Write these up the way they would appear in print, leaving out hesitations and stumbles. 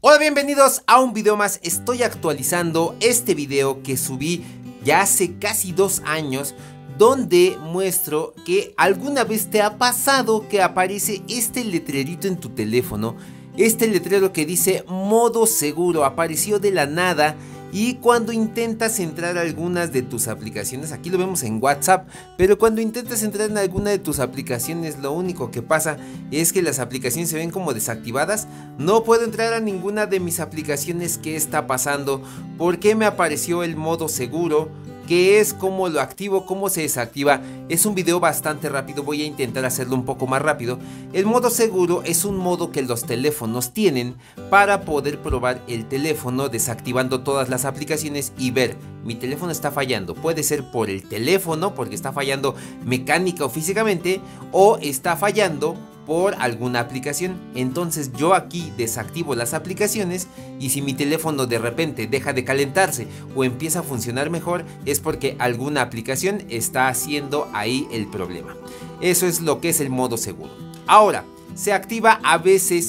Hola, bienvenidos a un video más. Estoy actualizando este video que subí ya hace casi 2 años, donde muestro que alguna vez te ha pasado que aparece este letrerito en tu teléfono. Este letrero que dice modo seguro apareció de la nada. Y cuando intentas entrar a algunas de tus aplicaciones, aquí lo vemos en WhatsApp, pero cuando intentas entrar en alguna de tus aplicaciones, lo único que pasa es que las aplicaciones se ven como desactivadas. No puedo entrar a ninguna de mis aplicaciones. ¿Qué está pasando? ¿Por qué me apareció el modo seguro? ¿Qué es? ¿Cómo lo activo? ¿Cómo se desactiva? Es un video bastante rápido, voy a intentar hacerlo un poco más rápido. El modo seguro es un modo que los teléfonos tienen para poder probar el teléfono desactivando todas las aplicaciones y ver, mi teléfono está fallando. Puede ser por el teléfono, porque está fallando mecánica o físicamente, o está fallando por alguna aplicación. Entonces yo aquí desactivo las aplicaciones, y si mi teléfono de repente deja de calentarse o empieza a funcionar mejor, es porque alguna aplicación está haciendo ahí el problema. Eso es lo que es el modo seguro. Ahora, se activa a veces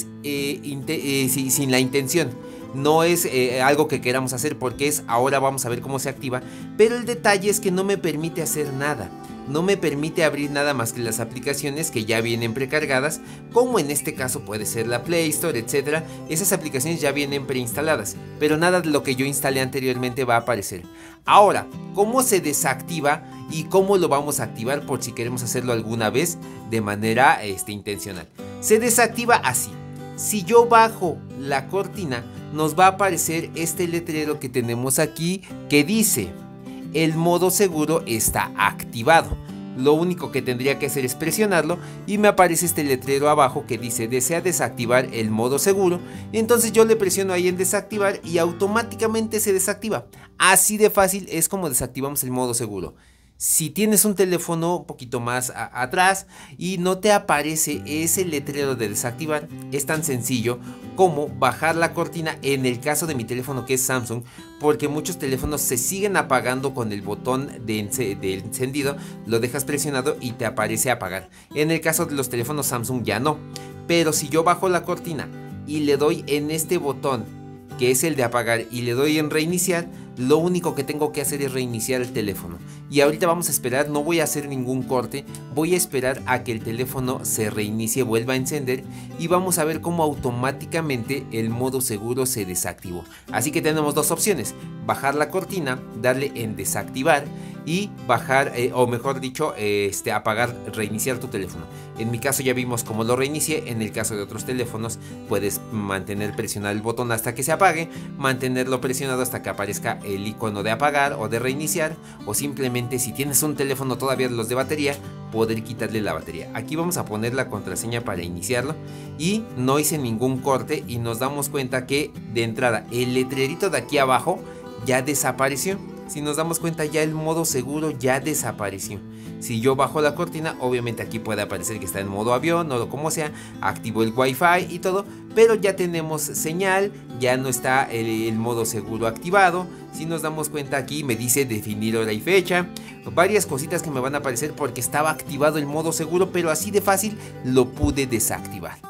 sin la intención. No es algo que queramos hacer, porque ahora vamos a ver cómo se activa, pero el detalle es que no me permite hacer nada. No me permite abrir nada más que las aplicaciones que ya vienen precargadas, como en este caso puede ser la Play Store, etc. Esas aplicaciones ya vienen preinstaladas, pero nada de lo que yo instalé anteriormente va a aparecer. Ahora, ¿cómo se desactiva y cómo lo vamos a activar por si queremos hacerlo alguna vez de manera intencional? Se desactiva así. Si yo bajo la cortina, nos va a aparecer este letrero que tenemos aquí que dice: el modo seguro está activado. Lo único que tendría que hacer es presionarlo y me aparece este letrero abajo que dice: desea desactivar el modo seguro. Entonces yo le presiono ahí en desactivar y automáticamente se desactiva. Así de fácil es como desactivamos el modo seguro. Si tienes un teléfono un poquito más atrás y no te aparece ese letrero de desactivar, es tan sencillo como bajar la cortina. En el caso de mi teléfono, que es Samsung, porque muchos teléfonos se siguen apagando con el botón de encendido, lo dejas presionado y te aparece apagar. En el caso de los teléfonos Samsung ya no. Pero si yo bajo la cortina y le doy en este botón, que es el de apagar, y le doy en reiniciar, lo único que tengo que hacer es reiniciar el teléfono. Y ahorita vamos a esperar, no voy a hacer ningún corte, voy a esperar a que el teléfono se reinicie, vuelva a encender, y vamos a ver cómo automáticamente el modo seguro se desactivó. Así que tenemos dos opciones: bajar la cortina, darle en desactivar y bajar, o mejor dicho, apagar, reiniciar tu teléfono. En mi caso ya vimos cómo lo reinicié. En el caso de otros teléfonos puedes mantener presionado el botón hasta que se apague, mantenerlo presionado hasta que aparezca el icono de apagar o de reiniciar, o simplemente, si tienes un teléfono todavía de los de batería, poder quitarle la batería. Aquí vamos a poner la contraseña para iniciarlo, y no hice ningún corte, y nos damos cuenta que de entrada el letrerito de aquí abajo ya desapareció. Si nos damos cuenta, ya el modo seguro ya desapareció. Si yo bajo la cortina, obviamente aquí puede aparecer que está en modo avión o como sea, activo el Wi-Fi y todo, pero ya tenemos señal, ya no está el modo seguro activado. Si nos damos cuenta, aquí me dice definir hora y fecha, varias cositas que me van a aparecer porque estaba activado el modo seguro, pero así de fácil lo pude desactivar.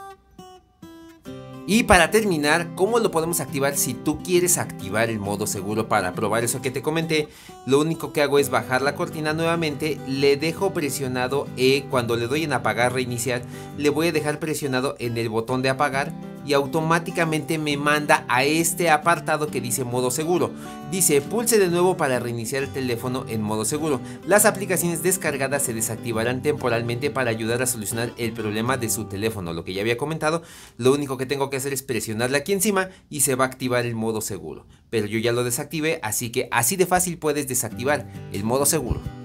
Y para terminar, ¿cómo lo podemos activar? Si tú quieres activar el modo seguro para probar eso que te comenté, lo único que hago es bajar la cortina nuevamente, le dejo presionado, cuando le doy en apagar, reiniciar, le voy a dejar presionado en el botón de apagar, y automáticamente me manda a este apartado que dice modo seguro. Dice: pulse de nuevo para reiniciar el teléfono en modo seguro. Las aplicaciones descargadas se desactivarán temporalmente para ayudar a solucionar el problema de su teléfono. Lo que ya había comentado, lo único que tengo que hacer es presionarle aquí encima y se va a activar el modo seguro. Pero yo ya lo desactivé, así que así de fácil puedes desactivar el modo seguro.